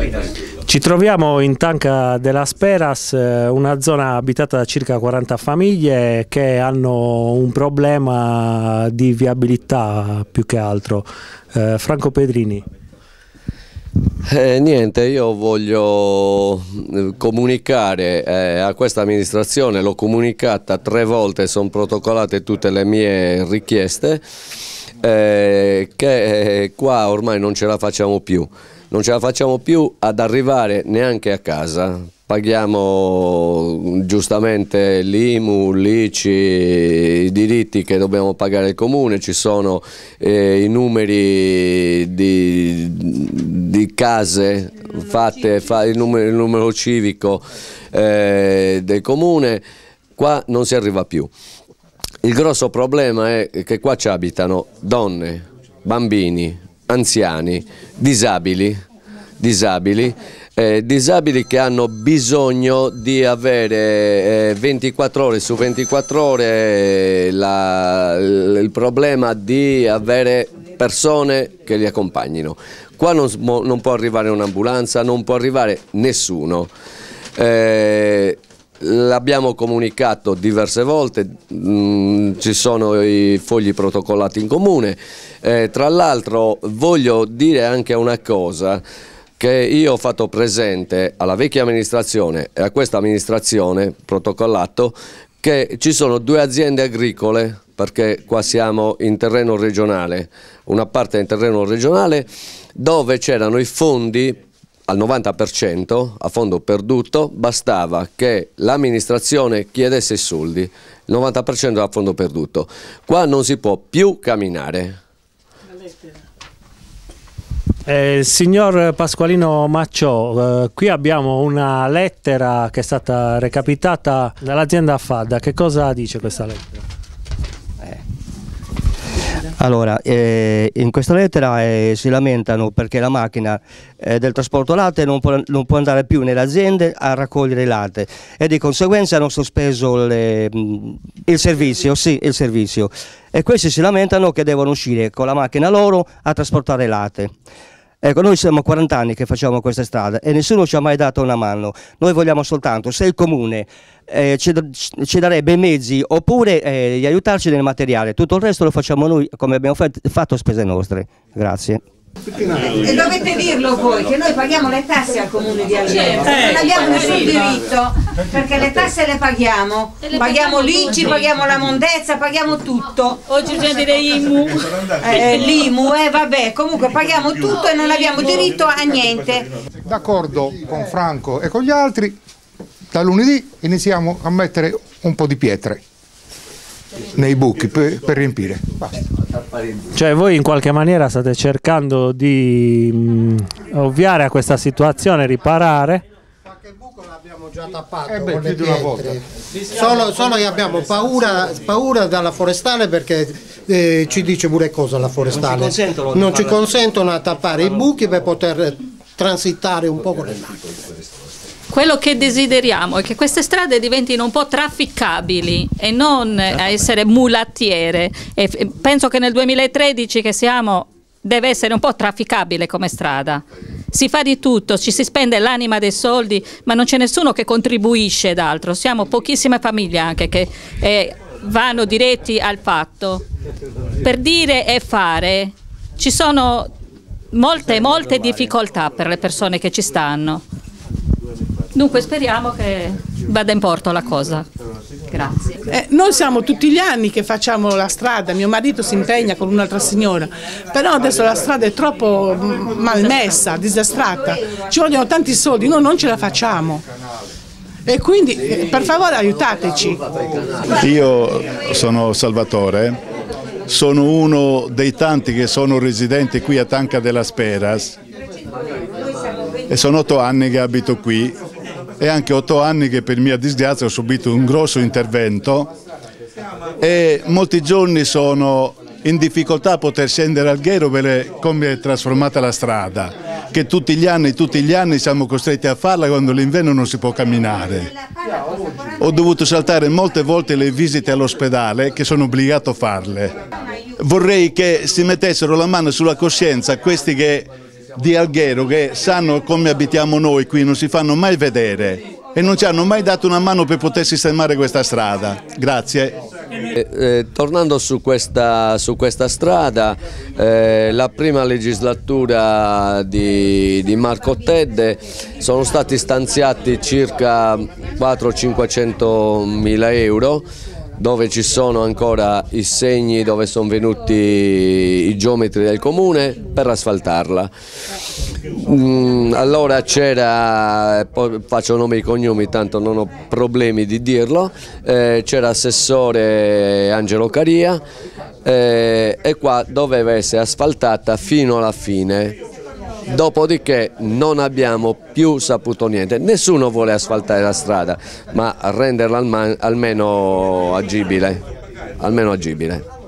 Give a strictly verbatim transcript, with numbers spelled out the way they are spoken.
Ci troviamo in Tanca della Speras, una zona abitata da circa quaranta famiglie che hanno un problema di viabilità più che altro. Eh, Franco Pedrini. Eh, niente, io voglio comunicare eh, a questa amministrazione, l'ho comunicata tre volte, sono protocollate tutte le mie richieste, eh, che eh, qua ormai non ce la facciamo più, non ce la facciamo più ad arrivare neanche a casa. Paghiamo giustamente l'I M U, l'I C I, i diritti che dobbiamo pagare il comune, ci sono eh, i numeri di, di case fatte, fa, il, numero, il numero civico eh, del comune, qua non si arriva più. Il grosso problema è che qua ci abitano donne, bambini, anziani, disabili, disabili Eh, disabili che hanno bisogno di avere eh, ventiquattro ore su ventiquattro ore eh, la, il problema di avere persone che li accompagnino. Qua non, non può arrivare un'ambulanza, non può arrivare nessuno. Eh, L'abbiamo comunicato diverse volte, mh, ci sono i fogli protocollati in comune. Eh, tra l'altro voglio dire anche una cosa, che io ho fatto presente alla vecchia amministrazione e a questa amministrazione protocollato che ci sono due aziende agricole, perché qua siamo in terreno regionale, una parte in terreno regionale dove c'erano i fondi al novanta per cento a fondo perduto, bastava che l'amministrazione chiedesse i soldi, il novanta per cento a fondo perduto. Qua non si può più camminare. Eh, signor Pasqualino Macciò, eh, qui abbiamo una lettera che è stata recapitata dall'azienda Fadda. Che cosa dice questa lettera? Eh. Allora, eh, in questa lettera eh, si lamentano perché la macchina eh, del trasporto latte non può, non può andare più nelle aziende a raccogliere il latte e di conseguenza hanno sospeso le, il servizio, sì, il servizio. E questi si lamentano che devono uscire con la macchina loro a trasportare latte. Ecco, noi siamo quaranta anni che facciamo questa strada e nessuno ci ha mai dato una mano. Noi vogliamo soltanto, se il comune eh, ci, ci darebbe i mezzi oppure eh, di aiutarci nel materiale, tutto il resto lo facciamo noi come abbiamo fatto a spese nostre. Grazie. E dovete dirlo voi che noi paghiamo le tasse al comune di Alghero, non abbiamo nessun diritto perché le tasse le paghiamo, paghiamo l'I C I, paghiamo la mondezza, paghiamo tutto. Oggi c'è dire I M U, eh, l'I M U, e eh, vabbè, comunque paghiamo tutto e non abbiamo diritto a niente. D'accordo con Franco e con gli altri, da lunedì iniziamo a mettere un po' di pietre nei buchi per, per riempire. Basta. Cioè voi in qualche maniera state cercando di mh, ovviare a questa situazione, riparare? Qualche buco l'abbiamo già tappato eh beh, con le pietre. Solo, solo che abbiamo paura, paura dalla forestale perché eh, ci dice pure cosa la forestale. Non ci consentono, non ci consentono a tappare i buchi per poter transitare un po' con le macchine. Quello che desideriamo è che queste strade diventino un po' trafficabili e non a essere mulattiere. E penso che nel duemilatredici che siamo deve essere un po' trafficabile come strada. Si fa di tutto, ci si spende l'anima dei soldi, ma non c'è nessuno che contribuisce d'altro. Siamo pochissime famiglie anche che eh, vanno diretti al fatto. Per dire e fare ci sono molte, molte difficoltà per le persone che ci stanno. Dunque speriamo che vada in porto la cosa. Grazie. Eh, noi siamo tutti gli anni che facciamo la strada, mio marito si impegna con un'altra signora, però adesso la strada è troppo malmessa, disastrata, ci vogliono tanti soldi, noi non ce la facciamo. E quindi per favore aiutateci. Io sono Salvatore, sono uno dei tanti che sono residenti qui a Tanca della Speras e sono otto anni che abito qui. E anche otto anni che per mia disgrazia ho subito un grosso intervento e molti giorni sono in difficoltà a poter scendere al Alghero per come è trasformata la strada, che tutti gli anni, tutti gli anni siamo costretti a farla quando l'inverno non si può camminare. Ho dovuto saltare molte volte le visite all'ospedale che sono obbligato a farle. Vorrei che si mettessero la mano sulla coscienza questi che di Alghero che sanno come abitiamo noi qui, non si fanno mai vedere e non ci hanno mai dato una mano per poter sistemare questa strada. Grazie. Eh, eh, tornando su questa, su questa strada, eh, la prima legislatura di, di Marco Tedde sono stati stanziati circa quattrocento-cinquecento mila euro, dove ci sono ancora i segni dove sono venuti i geometri del comune per asfaltarla. Mm, allora c'era, faccio nome e cognomi tanto non ho problemi di dirlo, eh, c'era assessore Angelo Caria eh, e qua doveva essere asfaltata fino alla fine. Dopodiché non abbiamo più saputo niente, nessuno vuole asfaltare la strada, ma renderla almeno agibile, almeno agibile.